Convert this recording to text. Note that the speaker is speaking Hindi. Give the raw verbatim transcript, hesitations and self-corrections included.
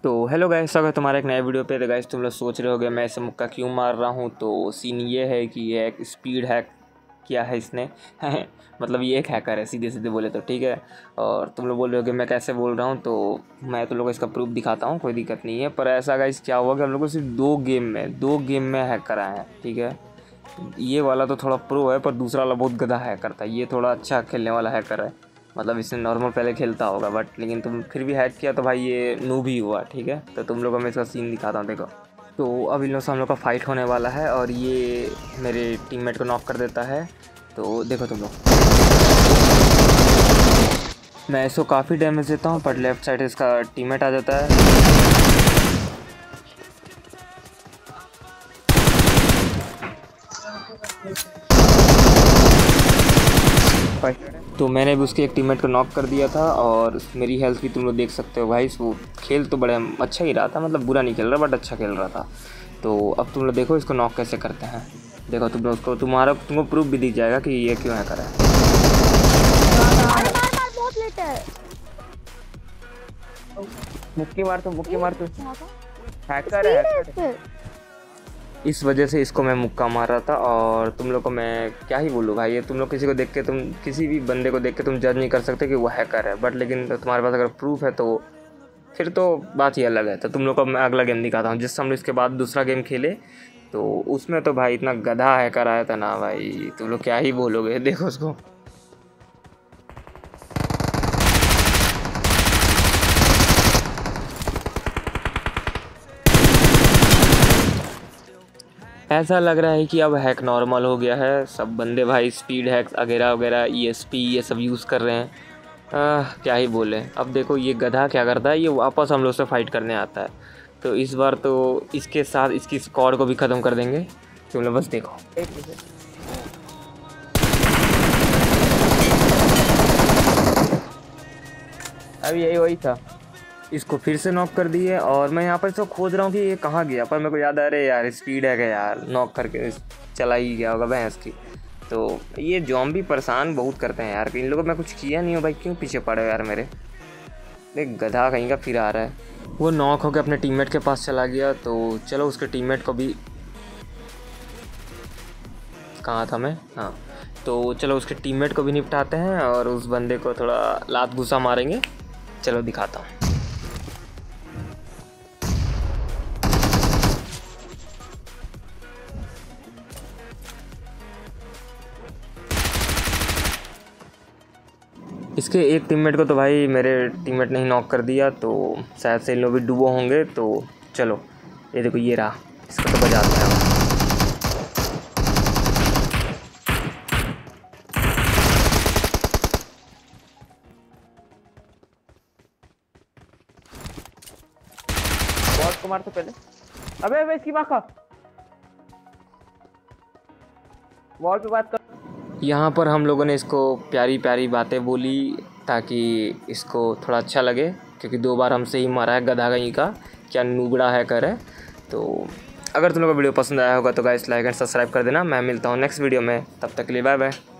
तो हेलो गाइस, स्वागत है तुम्हारे एक नए वीडियो पे। तो गाइस तुम लोग सोच रहे होगे मैं ऐसे मुक्का क्यों मार रहा हूँ। तो सीन ये है कि ये एक स्पीड हैक किया है इसने मतलब ये एक हैकर है सीधे सीधे बोले तो, ठीक है। और तुम लोग बोल रहे हो कि मैं कैसे बोल रहा हूँ, तो मैं तुम लोग को इसका प्रूफ दिखाता हूँ, कोई दिक्कत नहीं है। पर ऐसा गाइस क्या हुआ कि हम लोग को सिर्फ दो गेम में दो गेम में हैक कराए हैं, ठीक है। ये वाला तो थोड़ा प्रो है, पर दूसरा वाला बहुत गधा हैकर था। ये थोड़ा अच्छा खेलने वाला हैकर है, मतलब इसने नॉर्मल पहले खेलता होगा, बट लेकिन तुम फिर भी हैक किया तो भाई ये नूब ही हुआ, ठीक है। तो तुम लोग को मैं इसका सीन दिखाता हूँ, देखो। तो अब इन लोग से हम लोग का फाइट होने वाला है और ये मेरे टीममेट को नॉक कर देता है। तो देखो तुम लोग, मैं इसको काफ़ी डैमेज देता हूँ, पर लेफ्ट साइड इसका टीममेट आ जाता है। तो मैंने भी उसके एक टीममेट को नॉक कर दिया था और मेरी हेल्थ भी तुम लोग देख सकते हो भाई। वो खेल तो बड़ा अच्छा ही रहा था, मतलब बुरा नहीं खेल रहा बट अच्छा खेल रहा था। तो अब तुम लोग देखो इसको नॉक कैसे करते हैं। देखो तुम लोग उसको, तुम्हारा तुमको प्रूफ भी दिख जाएगा कि ये क्यों है करा है। मुक्की मार तो मुक्की मार तो हैकर है, हैकर है। इस वजह से इसको मैं मुक्का मार रहा था। और तुम लोग को मैं क्या ही बोलूँ भाई, ये तुम लोग किसी को देख के, तुम किसी भी बंदे को देख के तुम जज नहीं कर सकते कि वो हैकर है। बट लेकिन तो तुम्हारे पास अगर प्रूफ है तो फिर तो बात ही अलग है। तो तुम लोग को मैं अगला गेम दिखाता हूँ, जिससे हम लोग इसके बाद दूसरा गेम खेले। तो उसमें तो भाई इतना गधा हैकर आया था ना भाई, तुम लोग क्या ही बोलोगे। देखो उसको, ऐसा लग रहा है कि अब हैक नॉर्मल हो गया है। सब बंदे भाई स्पीड हैक्स वगैरह वगैरह ई एस पी ये सब यूज़ कर रहे हैं। आ, क्या ही बोले। अब देखो ये गधा क्या करता है, ये वापस हम लोग से फाइट करने आता है। तो इस बार तो इसके साथ इसकी स्क्वाड को भी ख़त्म कर देंगे। तुम लोग बस देखो, अब यही वही था। इसको फिर से नॉक कर दिए और मैं यहाँ पर इसको खोज रहा हूँ कि ये कहाँ गया, पर मेरे को याद आ रहा है यार स्पीड है क्या यार, नॉक करके चला ही गया होगा भैंस की। तो ये ज़ॉम्बी परेशान बहुत करते हैं यार, इन लोगों को मैं कुछ किया नहीं हूँ भाई, क्यों पीछे पड़े हो यार मेरे। देख गधा कहीं का फिर आ रहा है। वो नॉक होकर अपने टीममेट के पास चला गया। तो चलो उसके टीममेट को भी, कहाँ था मैं, हाँ। तो चलो उसके टीममेट को भी निपटाते हैं और उस बंदे को थोड़ा लात घुसा मारेंगे। चलो दिखाता हूँ। इसके एक टीममेट को तो भाई मेरे टीममेट ने ही नॉक कर दिया, तो शायद से इन लोग भी डूबो होंगे। तो चलो ये देखो, ये रहा, इसको तो बजाते हैं। बॉस को मार तो पहले, अबे अबे इसकी माँ का वॉल पे बात कर। यहाँ पर हम लोगों ने इसको प्यारी प्यारी बातें बोली ताकि इसको थोड़ा अच्छा लगे, क्योंकि दो बार हमसे ही मारा है गधा कहीं का, क्या नूबड़ा हैकर है। तो अगर तुम लोगों को वीडियो पसंद आया होगा तो गाइस लाइक एंड सब्सक्राइब कर देना। मैं मिलता हूँ नेक्स्ट वीडियो में, तब तक के लिए बाय बाय।